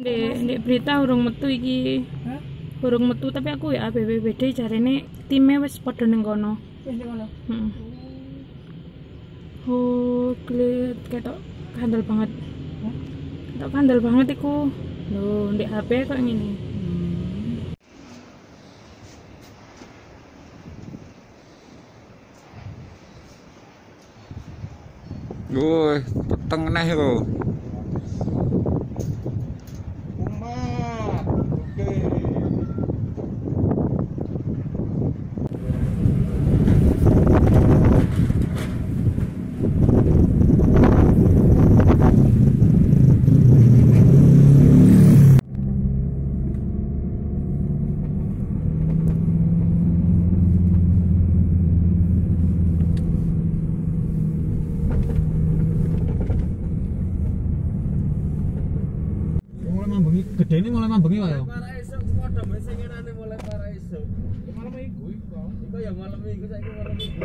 Di berita urung metu iki. Hah? Urung metu tapi aku ya BPBD jarene time wis padha ning kono. Wis ning kono. Heeh. Oh, klit ketok kandel banget. Hah? Ketok kandel banget iku. Loh, ndek HP kok ngene. Woi, peteng neh lho. Gede ini mulai mambengi kok ya. Para esuk padha mesengenane mulai para esuk. Malam minggu iku. Iku ya malam minggu saiki malam minggu.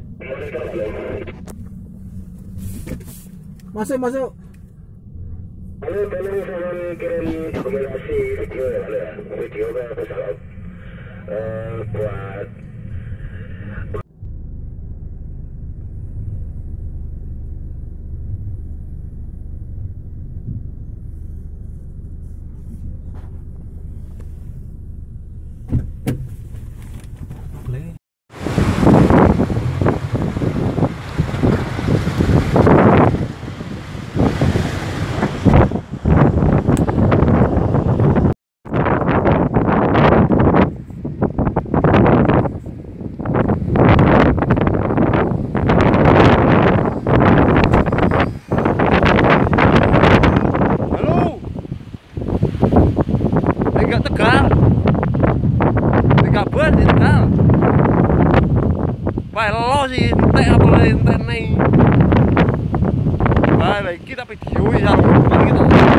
Masuk. Halo, tolong saya kirim rekomendasi video ya, Halo ya. Video kan masalah buat kita video ya, kita